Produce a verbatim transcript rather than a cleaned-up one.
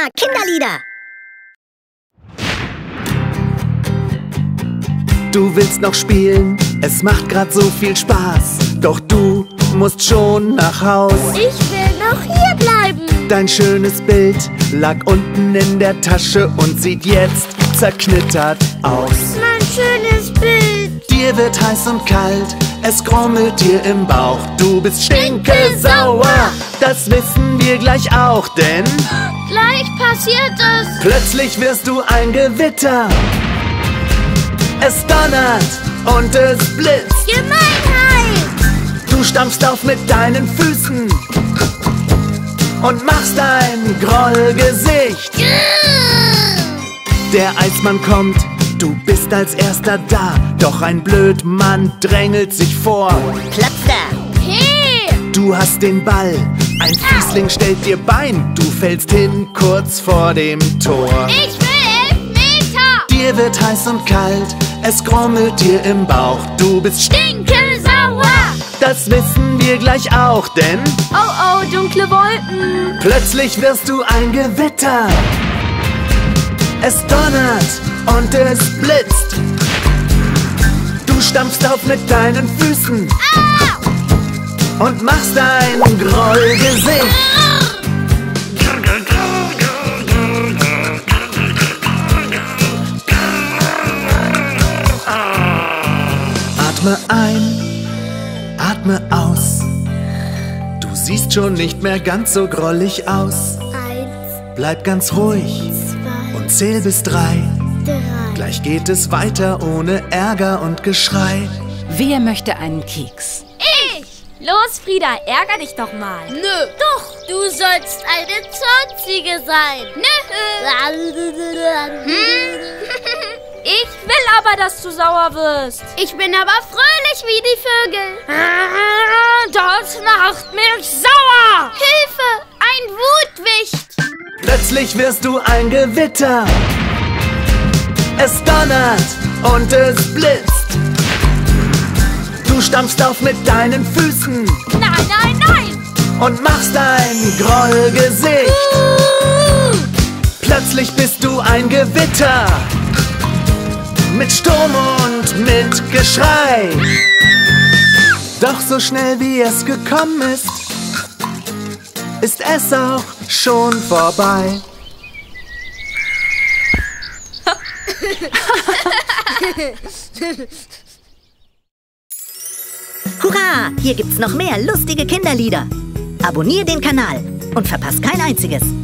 Hurra, Kinderlieder! Du willst noch spielen, es macht grad so viel Spaß. Doch du musst schon nach Haus. Ich will noch hier bleiben. Dein schönes Bild lag unten in der Tasche und sieht jetzt zerknittert aus. Mein schönes Bild. Dir wird heiß und kalt, es grummelt dir im Bauch. Du bist stinkesauer, das wissen wir gleich auch, denn gleich passiert es. Plötzlich wirst du ein Gewitter. Es donnert und es blitzt. Gemeinheit! Du stampfst auf mit deinen Füßen und machst ein Grollgesicht. Der Eismann kommt, du bist als erster da. Doch ein Blödmann drängelt sich vor. Platzt er! Hey! Du hast den Ball, ein Fiesling stellt dir Bein. Du fällst hin kurz vor dem Tor. Ich will Elfmeter! Dir wird heiß und kalt, es grummelt dir im Bauch. Du bist Stinkesauer! Das wissen wir gleich auch, denn Oh oh, dunkle Wolken. plötzlich wirst du ein Gewitter. Es donnert und es blitzt. Du stampfst auf mit deinen Füßen Ah! und machst ein Grollgesicht. Atme ein, atme aus. Du siehst schon nicht mehr ganz so grollig aus. Eins, Bleib ganz ruhig zwei, und zähl bis drei. drei. Gleich geht es weiter ohne Ärger und Geschrei. Wer möchte einen Keks? Ich! Los, Frieda, ärger dich doch mal. Nö. Doch, du sollst eine Zornziege sein. Nö. Hm? Ich will aber, dass du sauer wirst. Ich bin aber fröhlich wie die Vögel. Das macht mich sauer. Hilfe, ein Wutwicht. Plötzlich wirst du ein Gewitter. Es donnert und es blitzt. Du stampfst auf mit deinen Füßen Nein, nein, nein. und machst ein Grollgesicht. Uh. Plötzlich bist du ein Gewitter. Mit Sturm und mit Geschrei. Doch so schnell wie es gekommen ist, ist es auch schon vorbei. Hurra, hier gibt's noch mehr lustige Kinderlieder. Abonnier den Kanal und verpasst kein einziges.